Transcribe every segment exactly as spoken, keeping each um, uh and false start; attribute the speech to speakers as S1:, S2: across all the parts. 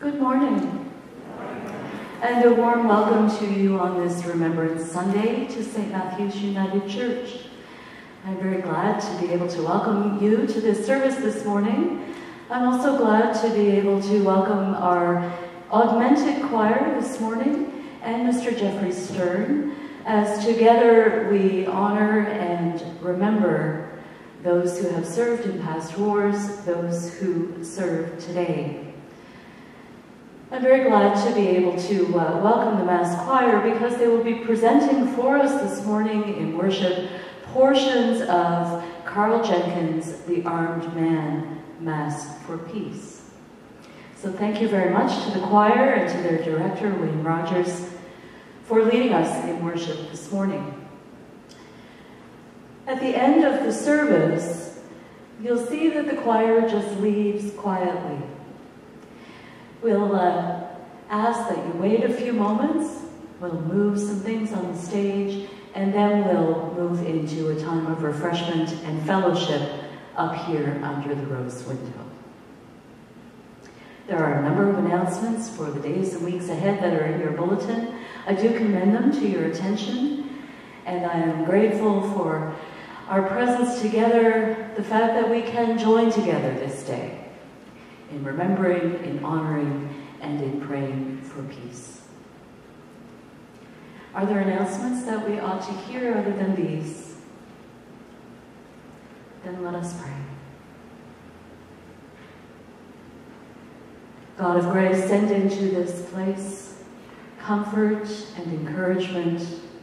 S1: Good morning, and a warm welcome to you on this Remembrance Sunday to Saint Matthew's United Church. I'm very glad to be able to welcome you to this service this morning. I'm also glad to be able to welcome our augmented choir this morning and Mister Jeffrey Stern, as together we honor and remember those who have served in past wars, those who serve today. I'm very glad to be able to uh, welcome the Mass Choir because they will be presenting for us this morning in worship portions of Karl Jenkins' The Armed Man, Mass for Peace. So thank you very much to the choir and to their director, Wayne Rogers, for leading us in worship this morning. At the end of the service, you'll see that the choir just leaves quietly. We'll uh, ask that you wait a few moments, we'll move some things on the stage, and then we'll move into a time of refreshment and fellowship up here under the rose window. There are a number of announcements for the days and weeks ahead that are in your bulletin. I do commend them to your attention, and I am grateful for our presence together, the fact that we can join together this day in remembering, in honoring, and in praying for peace. Are there announcements that we ought to hear other than these? Then let us pray. God of grace, send into this place comfort and encouragement,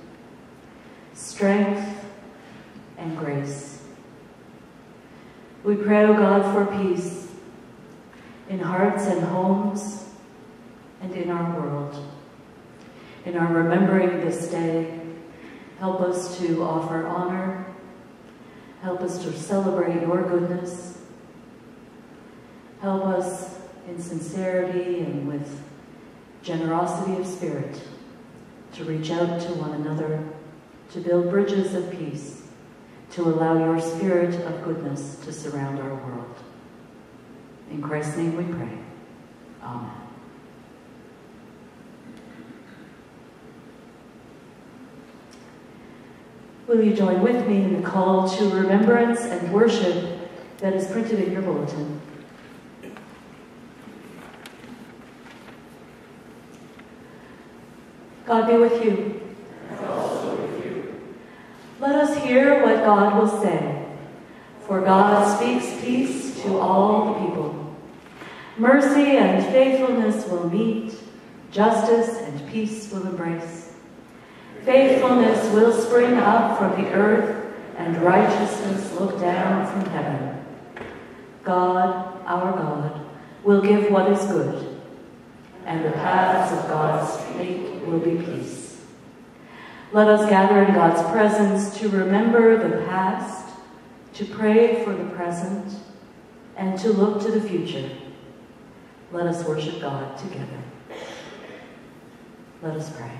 S1: strength and grace. We pray, O God, for peace in hearts and homes and in our world. In our remembering this day, help us to offer honor, help us to celebrate your goodness, help us in sincerity and with generosity of spirit to reach out to one another, to build bridges of peace, to allow your spirit of goodness to surround our world. In Christ's name we pray. Amen. Will you join with me in the call to remembrance and worship that is printed in your bulletin? God be with you.
S2: And also with you.
S1: Let us hear what God will say. For God speaks peace to all the people. Mercy and faithfulness will meet, justice and peace will embrace. Faithfulness will spring up from the earth, and righteousness look down from heaven. God, our God, will give what is good, and the paths of God's faith will be peace. Let us gather in God's presence to remember the past, to pray for the present, and to look to the future. Let us worship God together. Let us pray.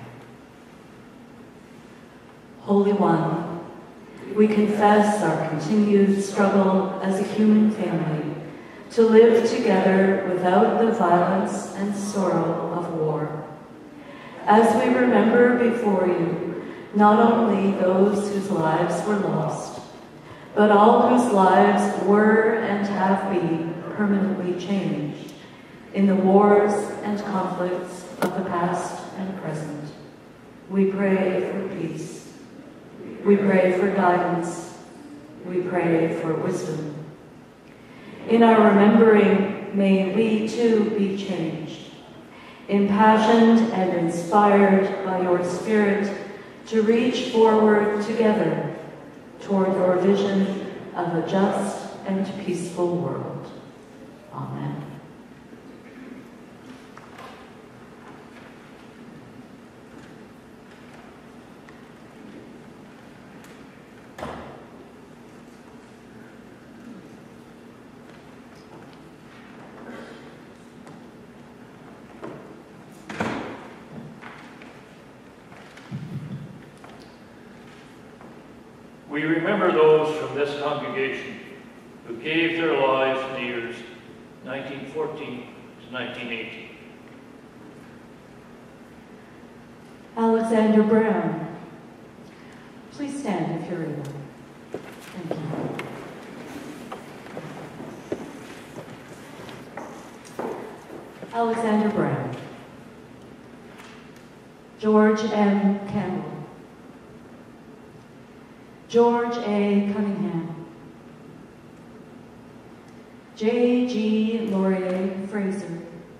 S1: Holy One, we confess our continued struggle as a human family to live together without the violence and sorrow of war. As we remember before you, not only those whose lives were lost, but all whose lives were and have been permanently changed in the wars and conflicts of the past and present. We pray for peace. We pray for guidance. We pray for wisdom. In our remembering, may we too be changed, impassioned and inspired by your Spirit to reach forward together toward your vision of a just and peaceful world. Amen.
S2: We remember those from this congregation who gave their lives in the years nineteen fourteen to nineteen eighteen.
S1: Alexander Brown. Please stand if you're able. Thank you. Alexander Brown. George M. Campbell. George A. Cunningham. J G. Laurier Fraser.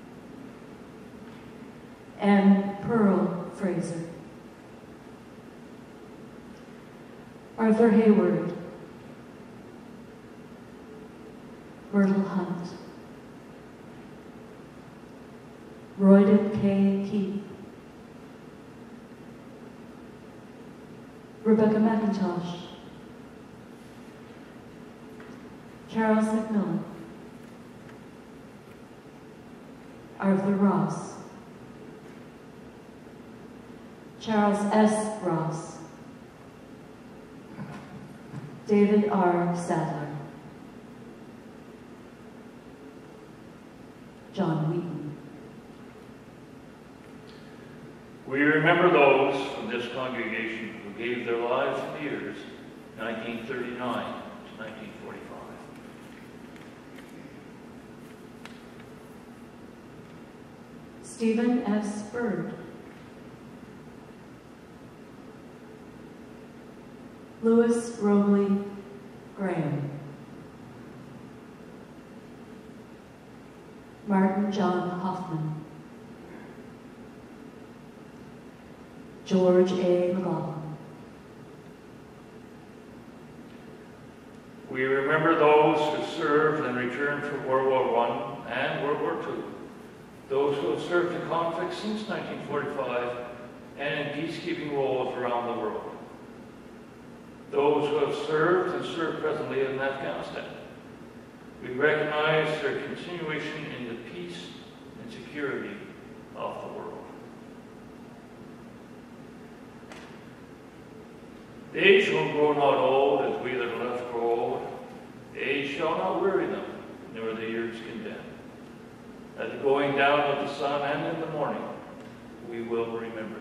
S1: M. Pearl Fraser. Arthur Hayward. Myrtle Hunt. Royden K. Keith. Rebecca McIntosh. Charles McMillan. Arthur Ross. Charles S. Ross. David R. Sadler. John Wheaton.
S2: We remember those from this congregation who gave their lives in the years nineteen thirty-nine to nineteen forty-five.
S1: Stephen S. Bird. Louis Robley Graham. Martin John Hoffman. George A. McLaughlin.
S2: We remember those who served and returned from World War One and World War Two, those who have served in conflict since nineteen forty-five and in peacekeeping roles around the world, those who have served and serve presently in Afghanistan. We recognize their continuation in the peace and security of the world. They shall grow not old as we that are left grow old. Age shall not weary them, nor the years condemn. At the going down of the sun and in the morning, we will remember them.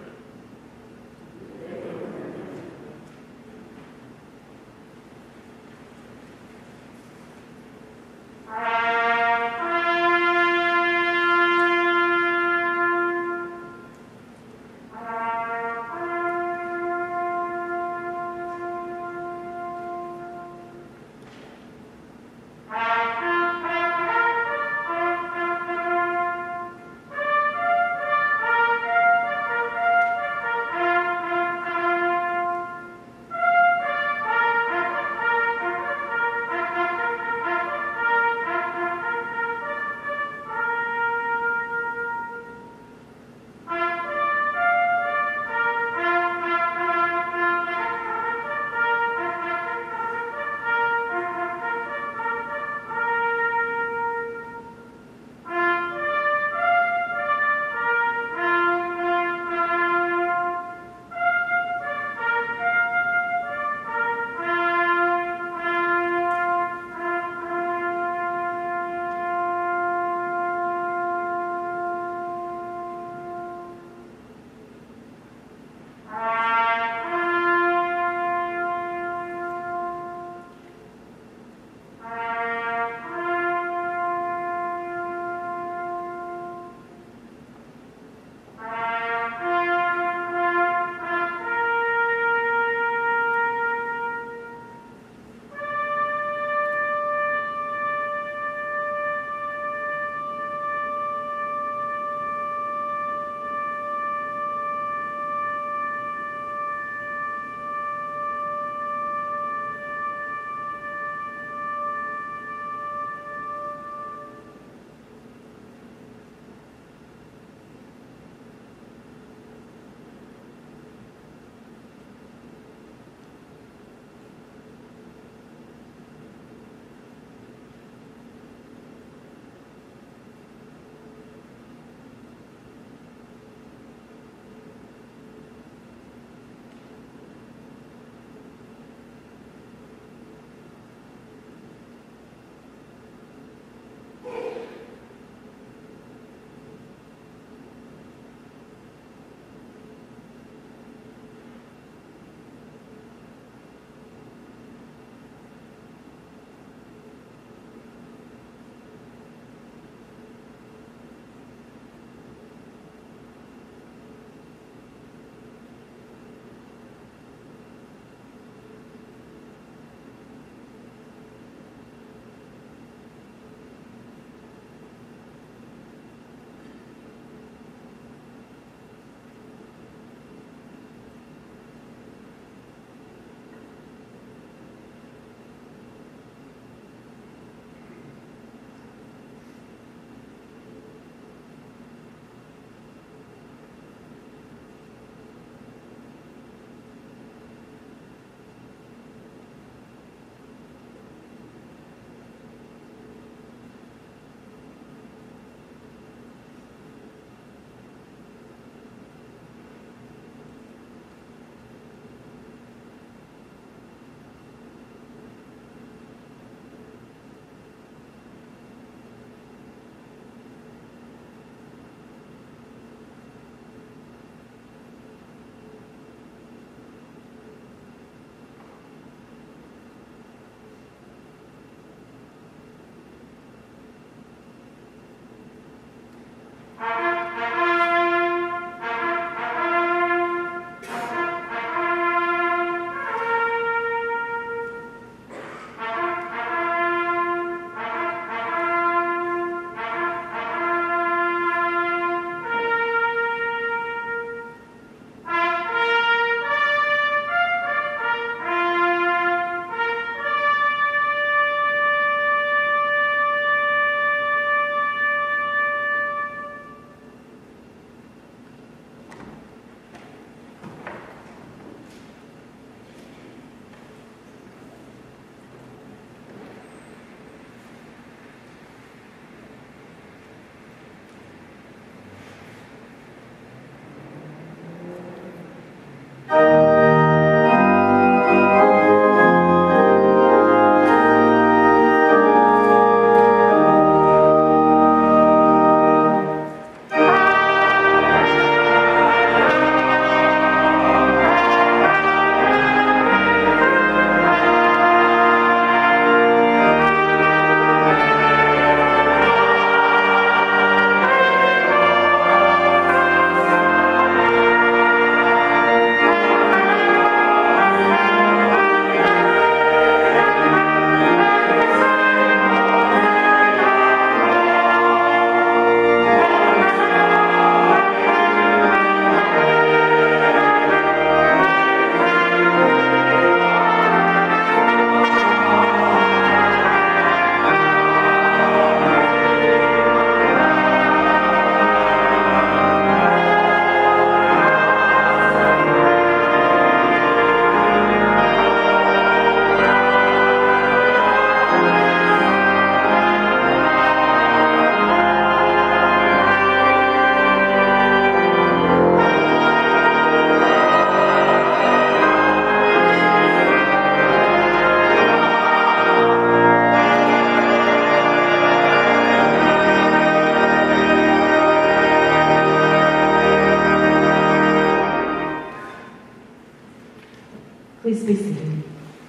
S1: Please be seated.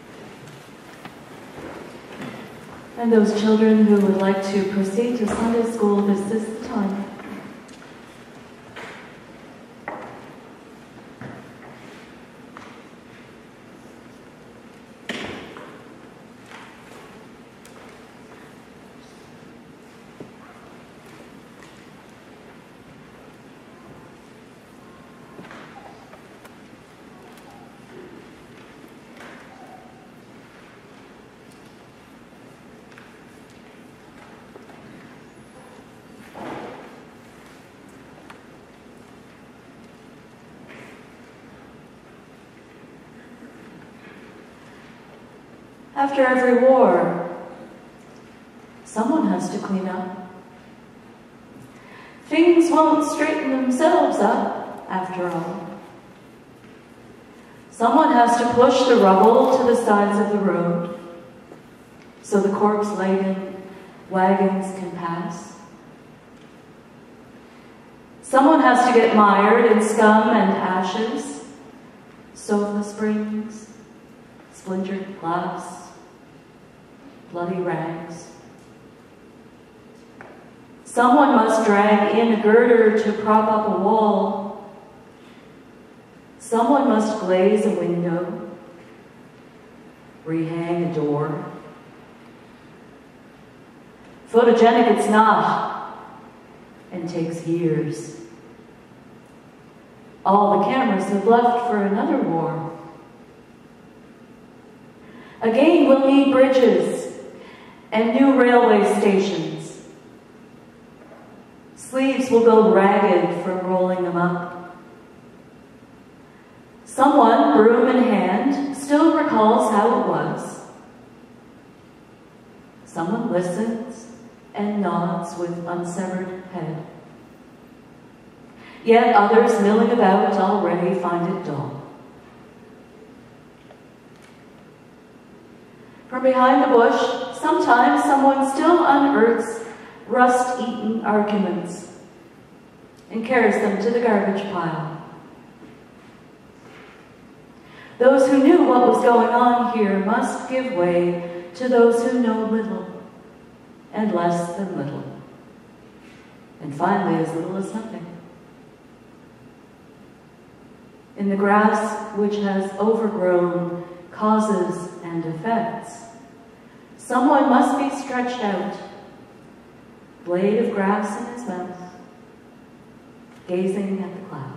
S1: And those children who would like to proceed to Sunday school, this is the time. After every war, someone has to clean up. Things won't straighten themselves up, after all. Someone has to push the rubble to the sides of the road so the corpse-laden wagons can pass. Someone has to get mired in scum and ashes, sofa springs, splintered glass, bloody rags. Someone must drag in a girder to prop up a wall. Someone must glaze a window, rehang a door. Photogenic it's not, and takes years. All the cameras have left for another war. Again, we'll need bridges and new railway stations. Sleeves will go ragged from rolling them up. Someone, broom in hand, still recalls how it was. Someone listens and nods with unsevered head. Yet others milling about already find it dull. From behind the bush, sometimes someone still unearths rust-eaten arguments and carries them to the garbage pile. Those who knew what was going on here must give way to those who know little and less than little, and finally as little as nothing. In the grass which has overgrown causes and effects, someone must be stretched out, blade of grass in his mouth, gazing at the clouds.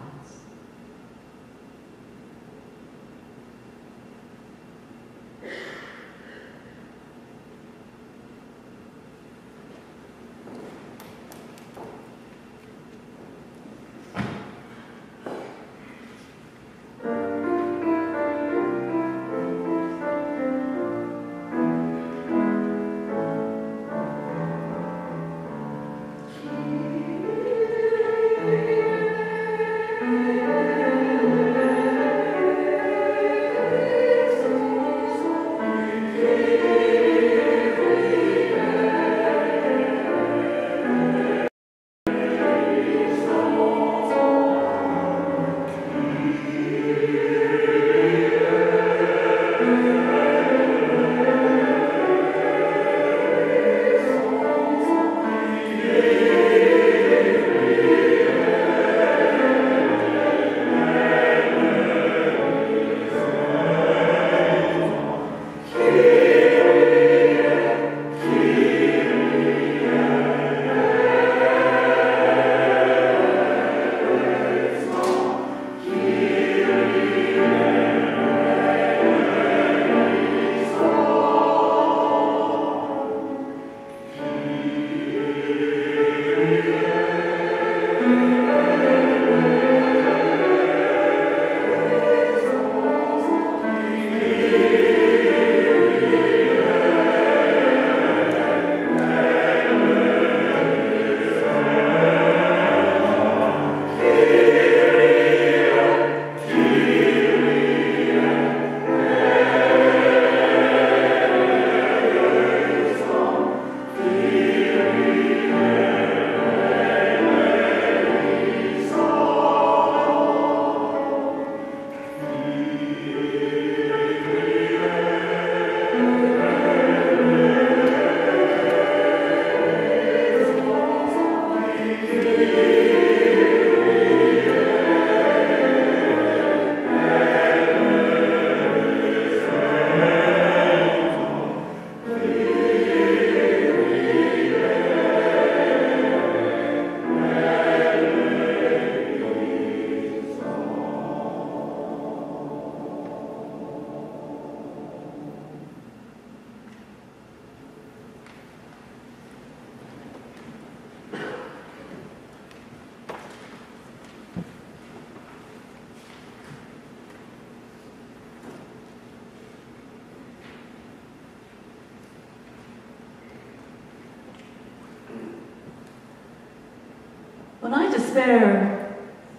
S1: despair.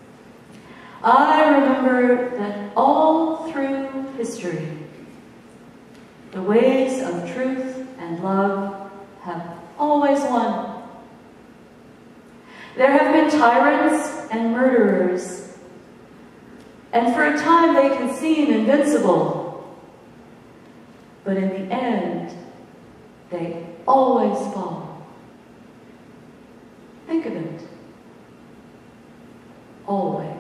S1: I remember that all through history, the ways of truth and love have always won. There have been tyrants and murderers, and for a time they can seem invincible, but in the end, they always fall. Think of it. Always.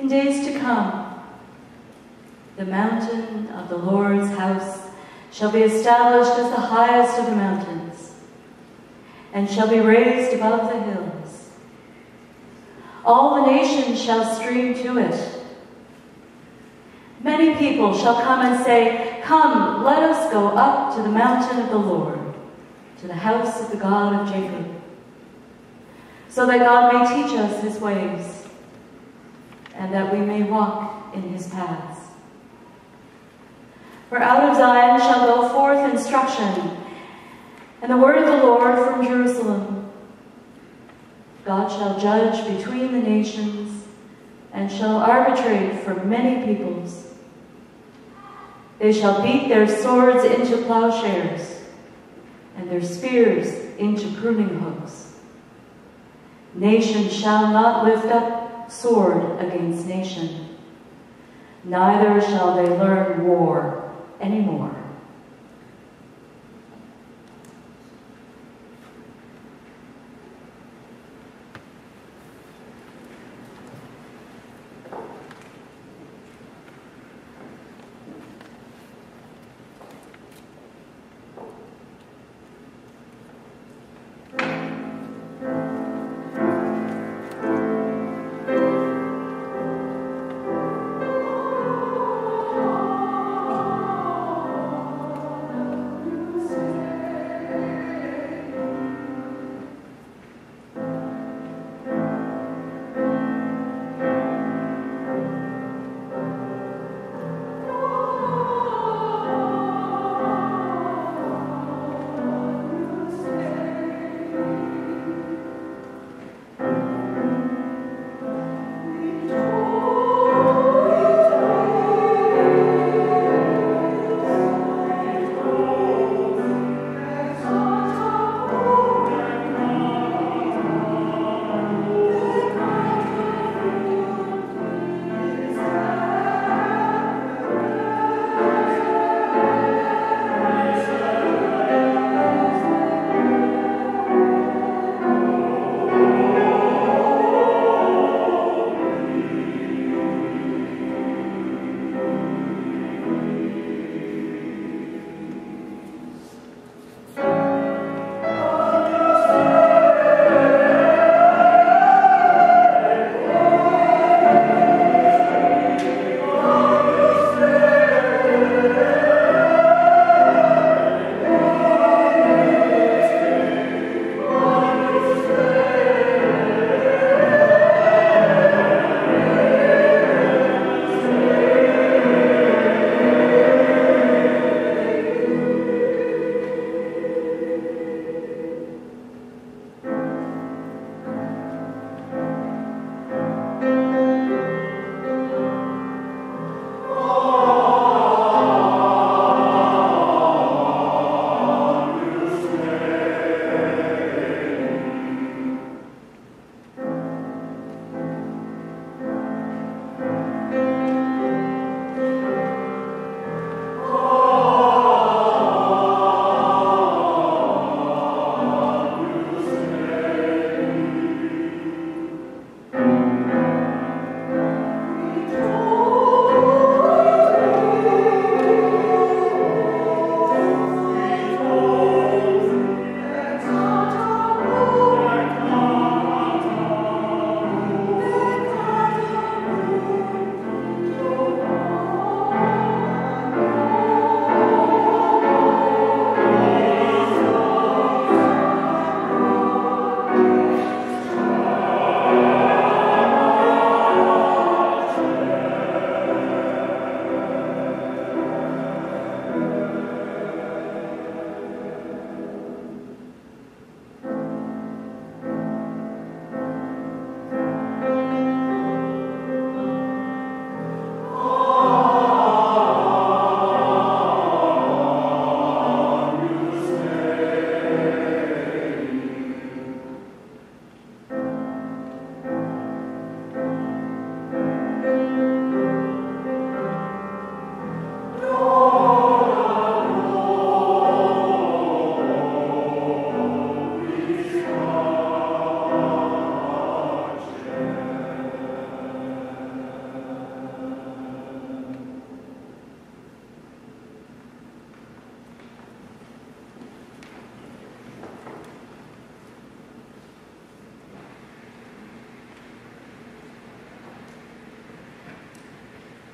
S1: days to come, the mountain of the Lord's house shall be established as the highest of the mountains, and shall be raised above the hills. All the nations shall stream to it. Many people shall come and say, "Come, let us go up to the mountain of the Lord, to the house of the God of Jacob, so that God may teach us his ways, and that we may walk in his paths." For out of Zion shall go forth instruction, and the word of the Lord from Jerusalem. God shall judge between the nations, and shall arbitrate for many peoples. They shall beat their swords into plowshares, and their spears into pruning hooks. Nation shall not lift up sword against nation, neither shall they learn war anymore.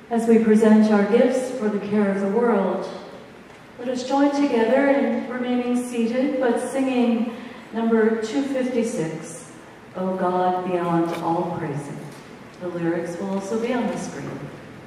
S1: As we present our gifts for the care of the world, let us join together in remaining seated, but singing number two fifty-six, O God Beyond All Praising. The lyrics will also be on the screen.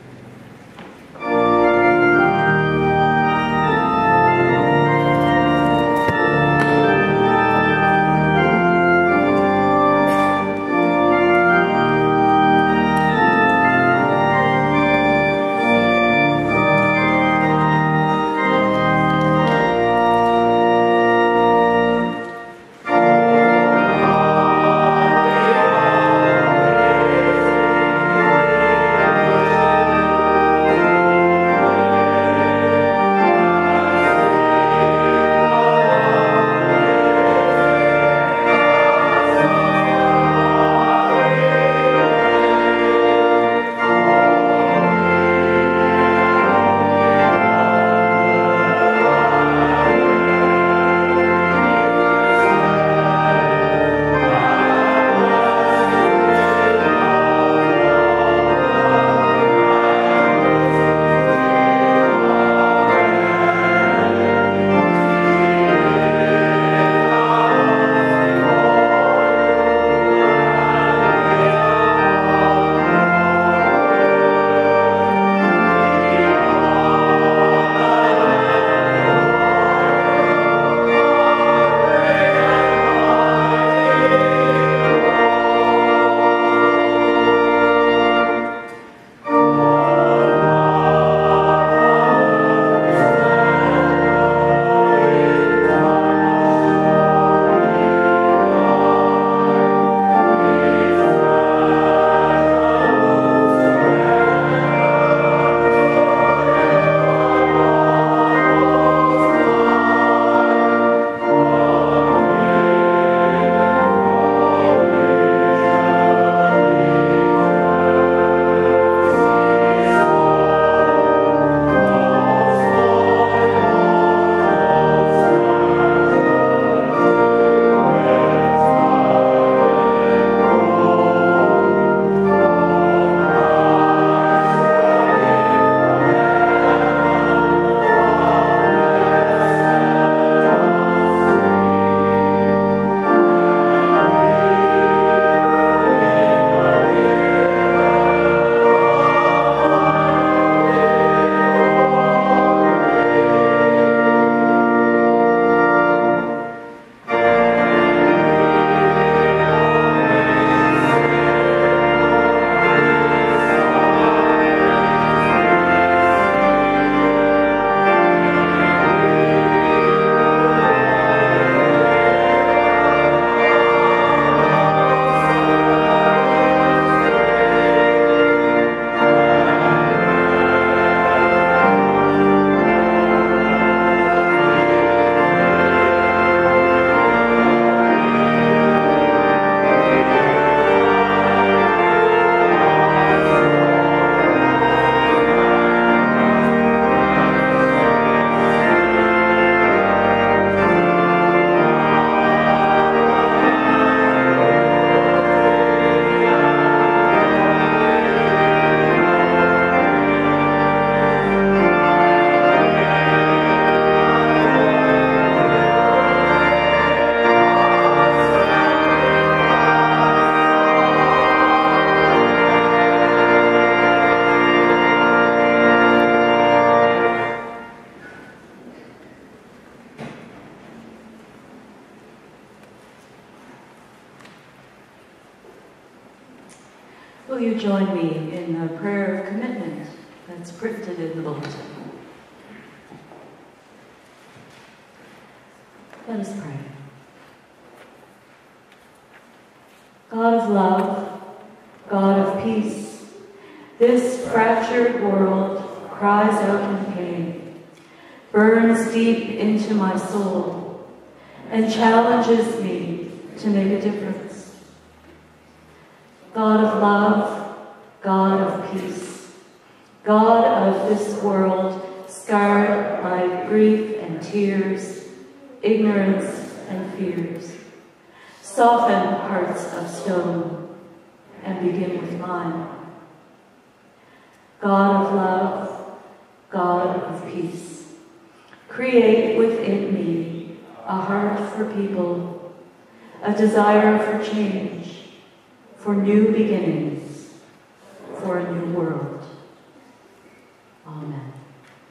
S1: Will you join me in a prayer of commitment that's printed in the bulletin? Let us pray. God of love, God of peace, this fractured world cries out in pain, burns deep into my soul, and challenges me to make a difference. God of love, God of peace, God of this world scarred by grief and tears, ignorance and fears, soften hearts of stone and begin with mine. God of love, God of peace, create within me a heart for people, a desire for change, for new beginnings, for a new world. Amen.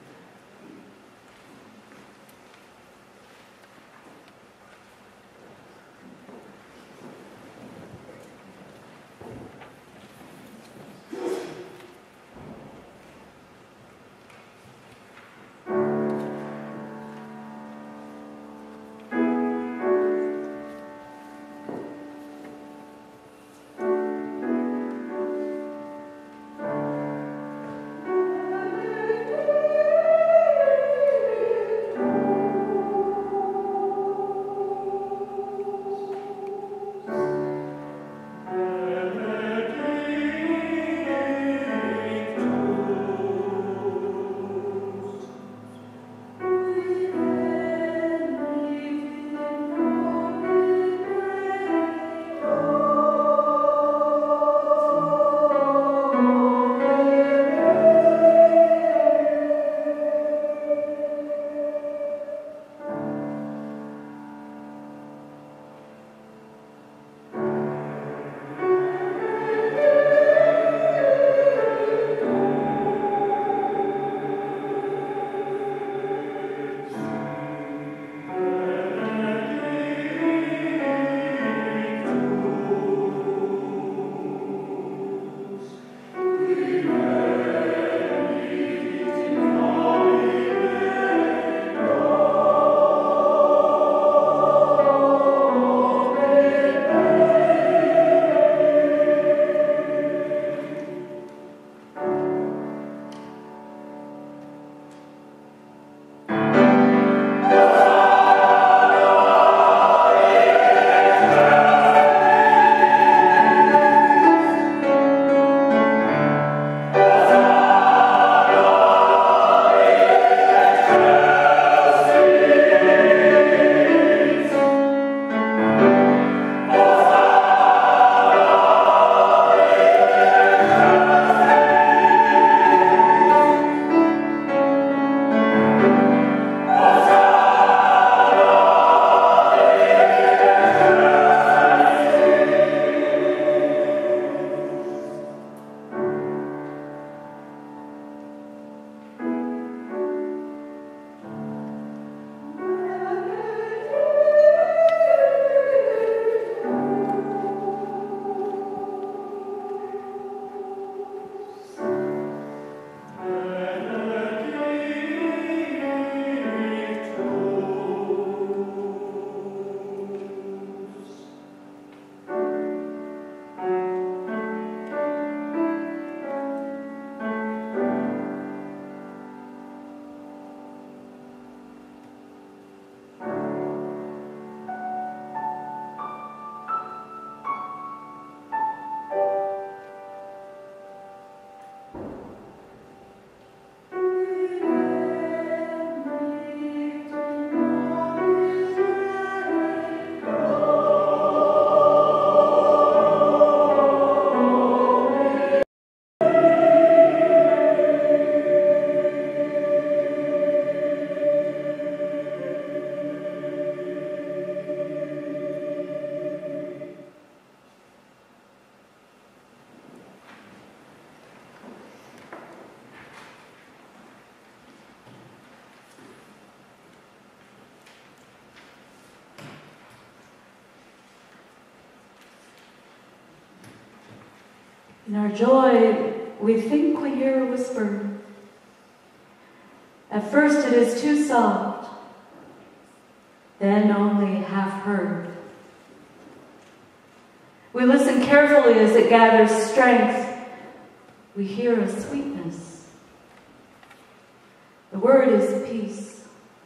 S1: In our joy, we think we hear a whisper. At first it is too soft, then only half heard. We listen carefully as it gathers strength. We hear a sweetness. The word is peace.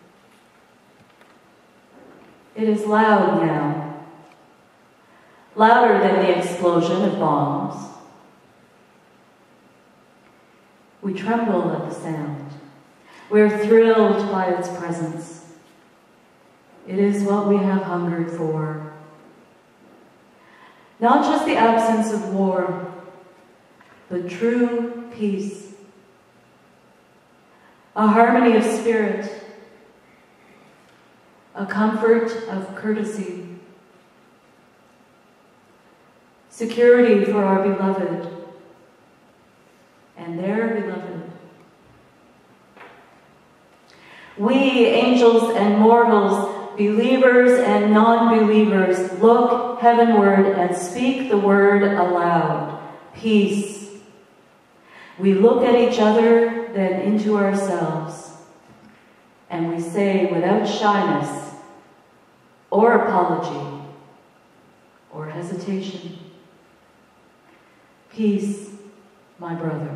S1: It is loud now, louder than the explosion of bombs. We tremble at the sound. We're thrilled by its presence. It is what we have hungered for. Not just the absence of war, but true peace a harmony of spirit, a comfort of courtesy, security for our beloved and their beloved. We, angels and mortals, believers and non-believers, look heavenward and speak the word aloud, peace. We look at each other, then into ourselves, and we say without shyness or apology or hesitation, peace, my brother.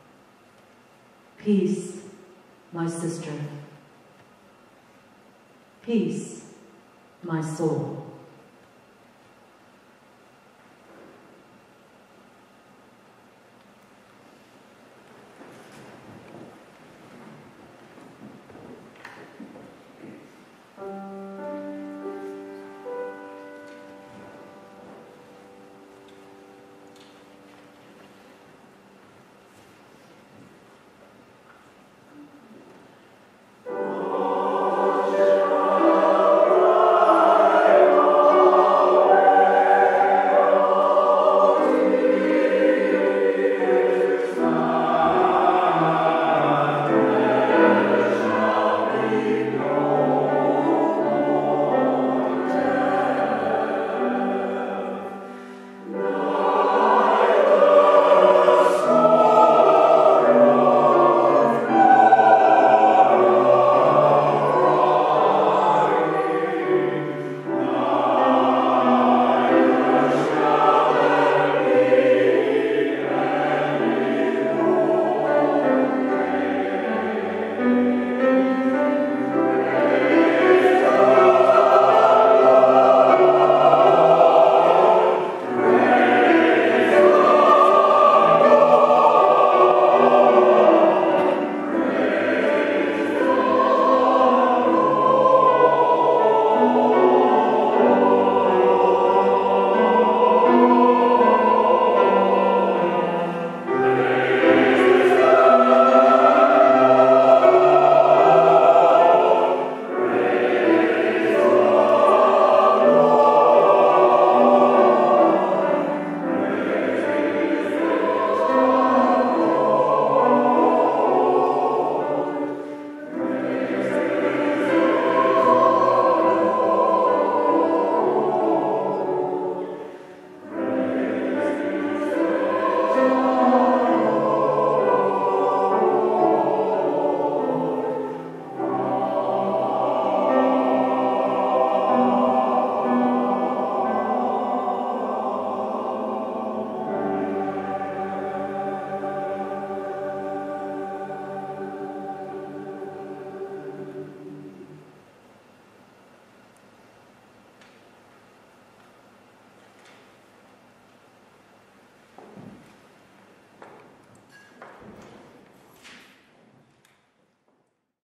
S1: Peace, my sister. Peace, my soul.